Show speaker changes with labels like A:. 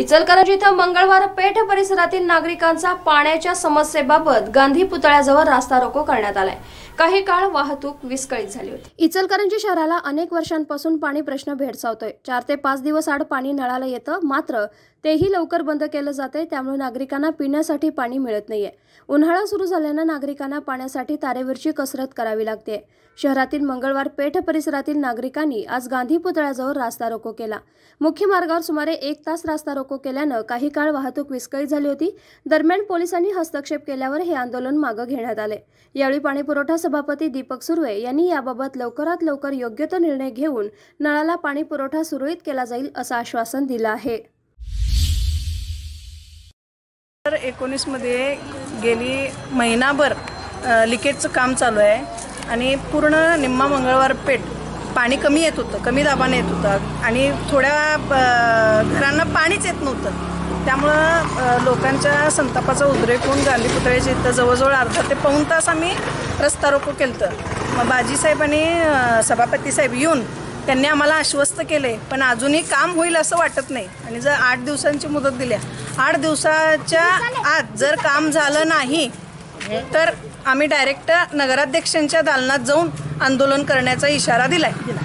A: इचलकरंजी इथं मंगळवार पेठ परिसरातील नागरिकांचा पाण्याच्या समस्येबाबत गांधी पुतळ्याजवळ रास्ता रोको करण्यात आलाय। काही काळ वाहतूक विस्कळीत झाली होती। इचलकरंजी शहराला अनेक वर्षांपासून पाणी प्रश्न भेडसावतोय। 4 ते 5 दिवस आड पाणी नळाला येतं, मात्र तेही लवकर बंद केलं जाते, त्यामुळे नागरिकांना पिण्यासाठी पाणी मिळत नाहीये। उन्हाळा सुरू झाल्यानं नागरिकांना पाण्यासाठी तारेवरची कसरत करावी लागते। शहरातील मंगळवार पेठ परिसरातील नागरिकांनी आज गांधी पुतळ्याजवळ रास्ता रोको केला। मुख्य मार्गावर सुमारे 1 तास रास्ता रोको केल्यानं काही काळ वाहतूक विस्कळीत झाली होती। दरम्यान पोलिसांनी हस्तक्षेप केल्यावर हे आंदोलन मागे घेण्यात आले। यावेळी पाणीपुरवठा सभापती दीपक सुर्वे यांनी याबाबत लवकरात लवकर योग्य तो निर्णय घेऊन नळाला पाणी पुरवठा सुरळीत केला जाईल असं आश्वासन दिलं आहे।
B: 2019 मध्ये गेली महिनाभर लिकेजचं काम चालू आहे आणि पूर्ण निम्मा मंगळवार पेठ पाणी कमी येत होतं, कमी दाबाने येत होतं आणि थोड्या घरांना पाणीच येत नव्हतं। त्यामुळं लोकांच्या संतापाचा उद्रेक होऊन गांधी पुतळ्याच्या इथं जवळजवळ अर्धा ते पाऊण तास आम्ही रस्ता रोको केलं। मग बाजीसाहेब आणि सभापती साहेब येऊन त्यांनी आम्हाला आश्वस्त केले, पण अजूनही काम होईल असं वाटत नाही आणि जर 8 दिवसांची मुदत दिल्या, 8 दिवसाच्या आत जर काम झालं नाही तर आम्ही डायरेक्ट नगराध्यक्षांच्या दालनात जाऊन आंदोलन करण्याचा इशारा दिलाय।